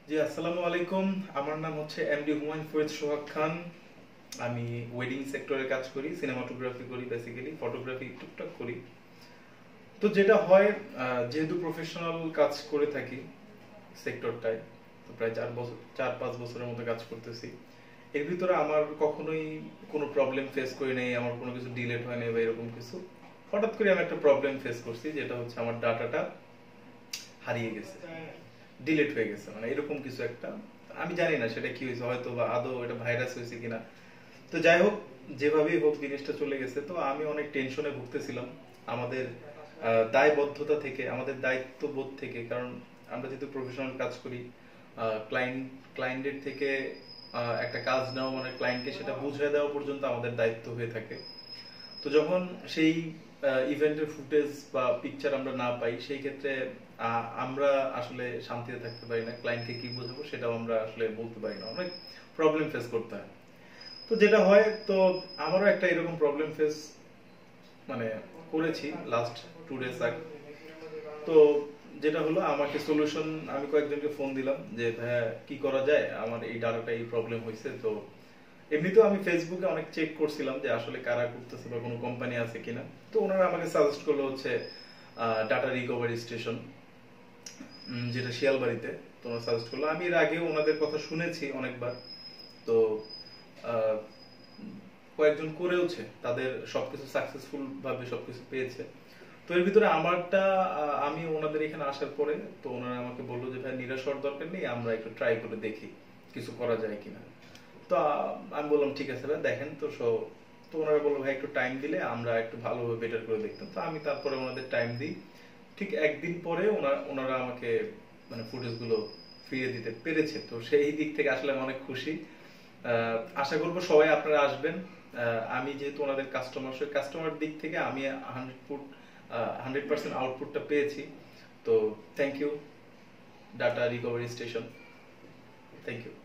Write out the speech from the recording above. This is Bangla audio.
জি আসসালামু আলাইকুম। আমার নাম হচ্ছে এমডি হুমায়ুন ফরিদ সোহাগ খান। আমি ওয়েডিং সেক্টরে কাজ করি, সিনেমাটোগ্রাফি করি, বেসিক্যালি ফটোগ্রাফি টুকটাক করি। তো যেটা হয়, যেহেতু প্রফেশনাল কাজ করে থাকি সেক্টরটায়, তো প্রায় 4-5 বছরের মতো কাজ করতেছি। এর ভিতরে আমার কখনোই কোনো প্রবলেম ফেস করি নাই, আমার কোনো কিছু ডিলেট হয় নাই বা এরকম কিছু। হঠাৎ করে আমি একটা প্রবলেম ফেস করছি, যেটা হচ্ছে আমার ডাটাটা হারিয়ে গেছে, ডিলিট হয়ে গেছে, মানে এরকম কিছু একটা। আমি জানি না সেটা কি হয়েছে, হয়তো বা আদৌ এটা ভাইরাস হয়েছে কিনা। তো যাই হোক, যেভাবেই হোক জিনিসটা চলে গেছে। তো আমি অনেক টেনশনে ভুগতেছিলাম আমাদের দায়বদ্ধতা থেকে, আমাদের দায়িত্ববোধ থেকে। কারণ আমরা যেহেতু প্রফেশনাল কাজ করি, ক্লায়েন্ট ক্লায়েন্টের থেকে একটা কাজ নেওয়া মানে ক্লায়েন্টকে সেটা বুঝিয়ে দেওয়া পর্যন্ত আমাদের দায়িত্ব হয়ে থাকে। তো যখন সেই ইভেন্টের ফুটেজ বা পিকচার আমরা না পাই, সেই ক্ষেত্রে আমরা আসলে শান্তিতে থাকতে পারি না। ক্লায়েন্টকে কি বোঝাবো সেটাও আমরা আসলে বলতে পারি না, অনেক প্রবলেম ফেস করতে হয়। তো যেটা হয়, তো আমারও একটা এরকম প্রবলেম ফেস মানে করেছি লাস্ট 2 days আগে। তো যেটা হলো, আমাকে সলিউশন, আমি কয়েকজনকে ফোন দিলাম যে ভাইয়া কি করা যায়, আমার এই ডাটাটা এই প্রবলেম হয়েছে। তো এমনিতেও আমি ফেসবুকে অনেক চেক করছিলাম যে আসলে কারা করতেছে বা কোনো কোম্পানি আছে কিনা। তো ওনারা আমাকে সাজেস্ট করলো হচ্ছে ডাটা রিকভারি স্টেশন, যেটা শিয়ালবাড়িতে। তো ওনারা সাজেস্ট করলো, আমি এর আগেও ওনাদের কথা শুনেছি অনেকবার। তো আহ, কয়েকজন করেওছে, তাদের সবকিছু সাকসেসফুল ভাবে সবকিছু পেয়েছে। তো এর ভিতরে আমারটা, আমি ওনাদের এখানে আসার পরে তো ওনারা আমাকে বললো যে ভাই নিরাশ হওয়ার দরকার নেই, আমরা একটু ট্রাই করে দেখি কিছু করা যায় কিনা। তো আমি বললাম ঠিক আছে ভাই, দেখেন তো। তো ওনারা বললো ভাই একটু টাইম দিলে আমরা একটু ভালোভাবে বেটার করে দেখতাম। তো আমি তারপরে ওনাদের টাইম দিই। ঠিক একদিন পরে ওনারা আমাকে মানে ফুটেজ গুলো ফিরিয়ে দিতে পেরেছে। তো সেই দিক থেকে আসলে আমি অনেক খুশি। আশা করবো সবাই আপনারা আসবেন। আমি যেহেতু ওনাদের কাস্টমার, সেই কাস্টমার দিক থেকে আমি 100% আউটপুটটা পেয়েছি। তো thank you data recovery station, thank you.